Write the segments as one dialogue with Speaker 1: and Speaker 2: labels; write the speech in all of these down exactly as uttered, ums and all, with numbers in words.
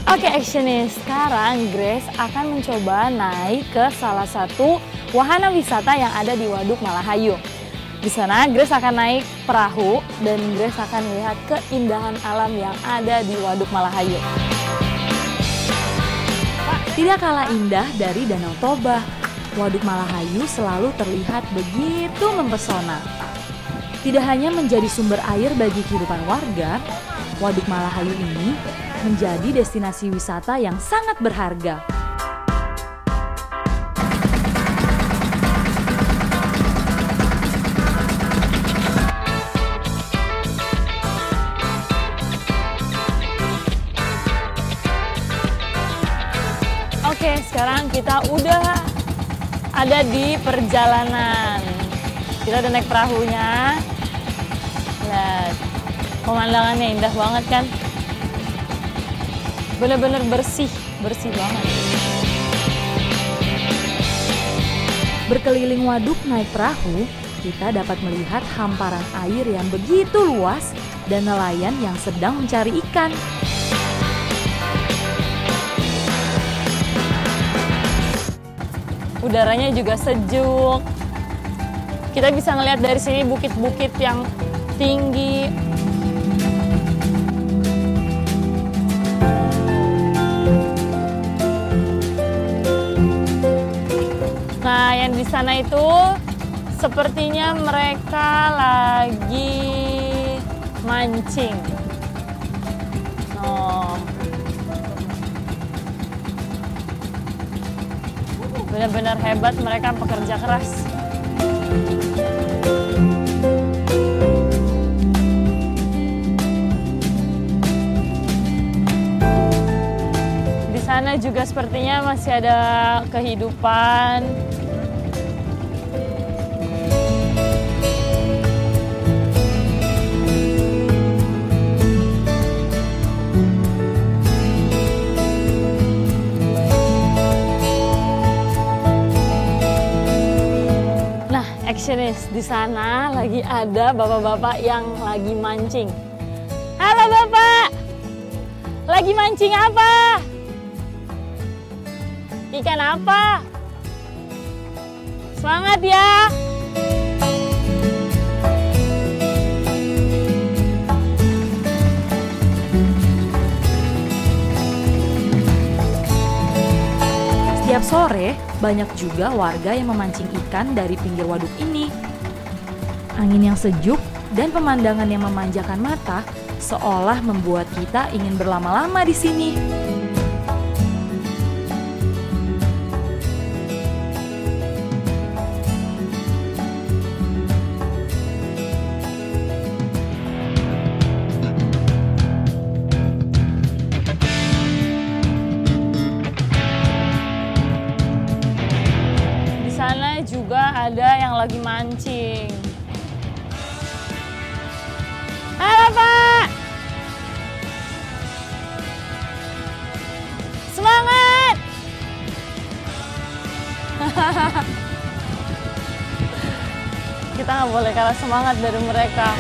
Speaker 1: Oke Actionist, sekarang Grace akan mencoba naik ke salah satu wahana wisata yang ada di Waduk Malahayu. Di sana Grace akan naik perahu dan Grace akan melihat keindahan alam yang ada di Waduk Malahayu. Tidak kalah indah dari Danau Toba, Waduk Malahayu selalu terlihat begitu mempesona. Tidak hanya menjadi sumber air bagi kehidupan warga, Waduk Malahayu ini menjadi destinasi wisata yang sangat berharga. Oke, sekarang kita udah ada di perjalanan. Kita udah naik perahunya. Lihat, pemandangannya indah banget kan? Bener-bener bersih, bersih banget. Berkeliling waduk naik perahu, kita dapat melihat hamparan air yang begitu luas dan nelayan yang sedang mencari ikan. Udaranya juga sejuk. Kita bisa ngelihat dari sini bukit-bukit yang tinggi. Nah, yang di sana itu sepertinya mereka lagi mancing. Oh. Benar-benar hebat, mereka pekerja keras. Di sana juga sepertinya masih ada kehidupan. Actionist, di sana lagi ada bapak-bapak yang lagi mancing. Halo Bapak, lagi mancing apa? Ikan apa? Semangat ya! Setiap sore, banyak juga warga yang memancing ikan dari pinggir waduk ini. Angin yang sejuk dan pemandangan yang memanjakan mata seolah membuat kita ingin berlama-lama di sini. Juga ada yang lagi mancing. Halo Pak, semangat! Kita nggak boleh kalah semangat dari mereka.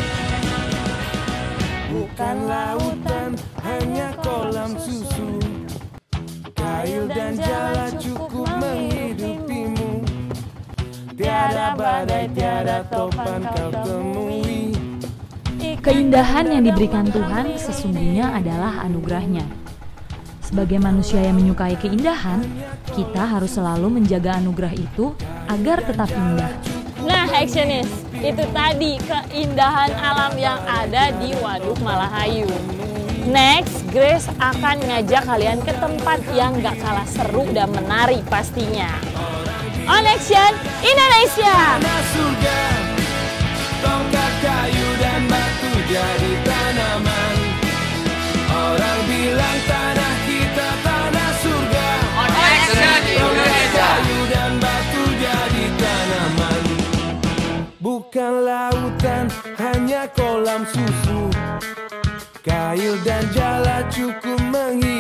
Speaker 2: Bukan lautan, hanya kolam susu, kail dan jala cukup menghidupimu. Tiada badai, tiada topan kau temui.
Speaker 1: Keindahan yang diberikan Tuhan sesungguhnya adalah anugerahnya. Sebagai manusia yang menyukai keindahan, kita harus selalu menjaga anugerah itu agar tetap indah. Nah, Actionist, itu tadi keindahan alam yang ada di Waduk Malahayu. Next, Grace akan ngajak kalian ke tempat yang gak kalah seru dan menarik pastinya. On Action Indonesia.
Speaker 2: Surga, tongkat kayu dan batu jadi tanaman. Orang bilang tanah kita tanah surga. On Action Indonesia. Kayu dan batu jadi tanaman. Bukan lautan, hanya kolam susu, kayu dan jala cukup menghidupi.